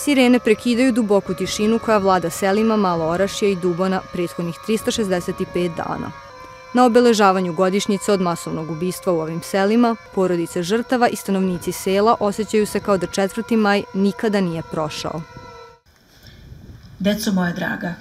Sirene prekidaju duboku tišinu koja vlada selima Malo Orašje i Dubona prethodnih 365 dana. Na obeležavanju godišnjice od masovnog ubistva u ovim selima, porodice žrtava i stanovnici sela osjećaju se kao da 4. maj nikada nije prošao. Deco moja draga,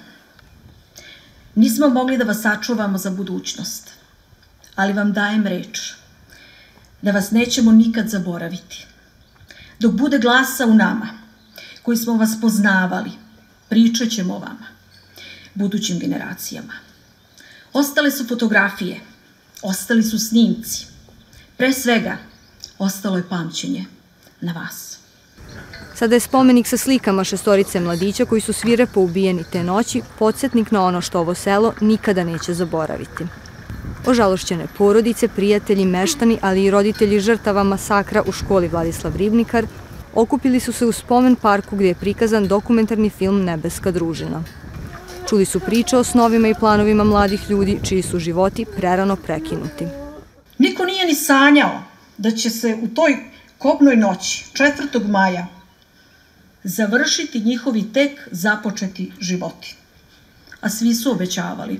nismo mogli da vas sačuvamo za budućnost, ali vam dajem reč da vas nećemo nikad zaboraviti. Dok bude glasa u nama, koji smo vas poznavali, pričat ćemo o vama, budućim generacijama. Ostale su fotografije, ostali su snimci. Pre svega, ostalo je pamćenje na vas. Sada je spomenik sa slikama 6 mladića koji su svirepo ubijeni te noći, podsjetnik na ono što ovo selo nikada neće zaboraviti. Ožalošćene porodice, prijatelji, meštani, ali i roditelji žrtava masakra u školi Vladislav Ribnikar okupili su se u spomen parku gdje je prikazan dokumentarni film Nebeska družina. Čuli su priče o snovima i planovima mladih ljudi čiji su životi prerano prekinuti. Niko nije ni sanjao da će se u toj kobnoj noći, 4. maja, završiti njihovi tek započeti životi. A svi su obećavali.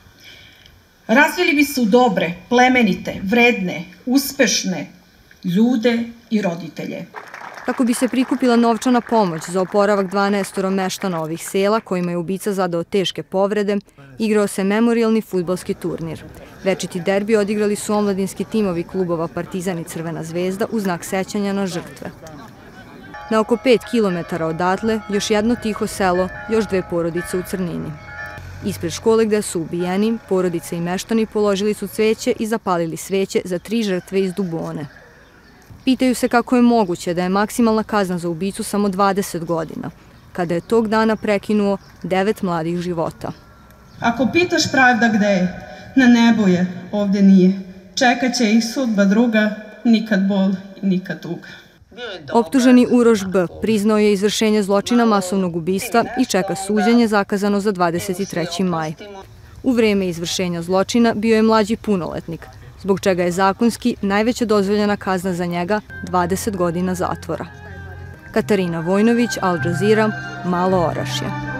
Razvili bi se u dobre, plemenite, vredne, uspešne ljude i roditelje. Kako bi se prikupila novčana pomoć za oporavak 12 meštana ovih sela kojima je ubica zadao teške povrede, igrao se memorijalni fudbalski turnir. Večiti derbi odigrali su omladinski timovi klubova Partizan i Crvena zvezda u znak sećanja na žrtve. Na oko 5 kilometara odatle, još jedno tiho selo, još 2 porodice u crnini. Ispred škole gde su ubijeni, porodice i meštani položili su cveće i zapalili sveće za 3 žrtve iz Dubone. Pitaju se kako je moguće da je maksimalna kazna za ubicu samo 20 godina, kada je tog dana prekinuo 9 mladih života. Ako pitaš pravda gde je, na nebu je, ovdje nije. Čekat će ih sudba druga, nikad bol i nikad tuga. Optuženi Uroš B. priznao je izvršenje zločina masovnog ubistva i čeka suđenje zakazano za 23. maj. U vreme izvršenja zločina bio je mlađi punoletnik, zbog čega je zakonski najveća dozvoljena kazna za njega 20 godina zatvora. Katarina Vojnović, Al Jazeera, Malo Orašje.